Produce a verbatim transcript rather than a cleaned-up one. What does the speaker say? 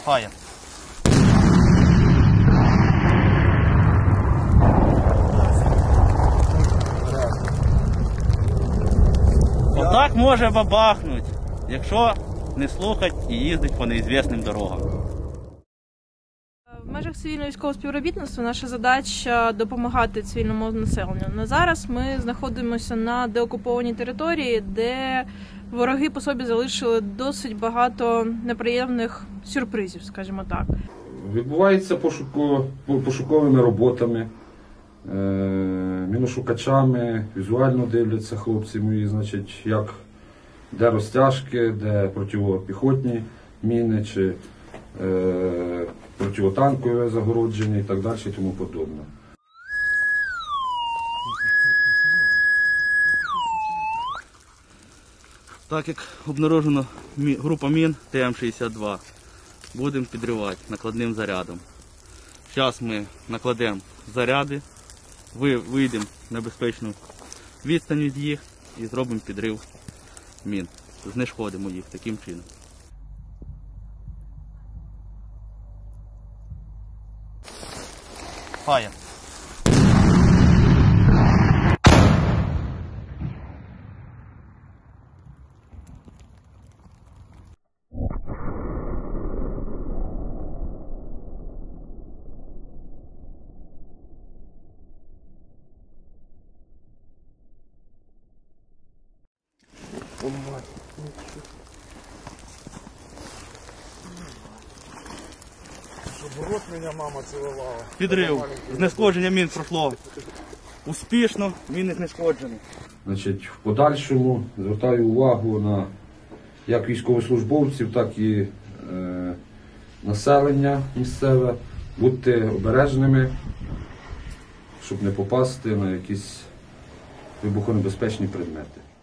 Фаєр. Отак може бабахнути, якщо не слухати і їздити по неізвісним дорогам. В межах цивільного військового співробітництва наша задача допомагати цивільному населенню. На зараз ми знаходимося на деокупованій території, де вороги по собі залишили досить багато неприємних сюрпризів, скажімо так. Відбувається пошуко, пошуковими роботами, е, міношукачами, візуально дивляться хлопці мої, значить, як, де розтяжки, де протипіхотні міни, чи е, протитанкове загородження і так далі і тому подобне. Так як обнаружено група мін Т М шістдесят два, будемо підривати накладним зарядом. Зараз ми накладемо заряди, вийдемо на безпечну відстань від їх і зробимо підрив мін. Знешкодимо їх таким чином. Фаєр. Щоб рот мене мама цілувала. Підрив. Знешкодження мін пройшло успішно, міни знешкоджені. Значить, в подальшому звертаю увагу на як військовослужбовців, так і е, населення місцеве. Будьте обережними, щоб не попасти на якісь вибухонебезпечні предмети.